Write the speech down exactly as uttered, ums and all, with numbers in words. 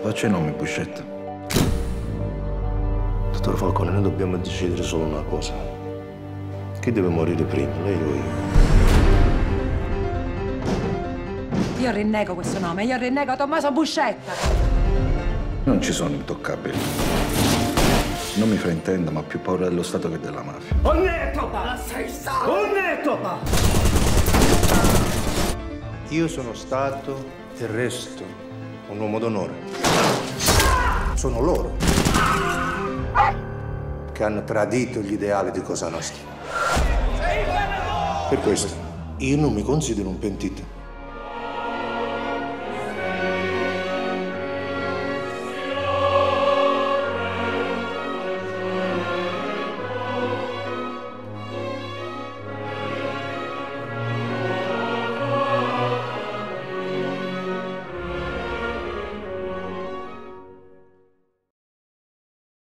Faccia i nomi, Buscetta. Dottor Falcone, noi dobbiamo decidere solo una cosa. Chi deve morire prima, lei o io? Io rinnego questo nome, io rinnego Tommaso Buscetta. Non ci sono intoccabili. Non mi fraintenda, ma ho più paura dello Stato che della mafia. Onnetopa! Sei stato! Onnetopa! Io sono stato e resto un uomo d'onore. Sono loro che hanno tradito gli ideali di Cosa Nostra. Per questo io non mi considero un pentito.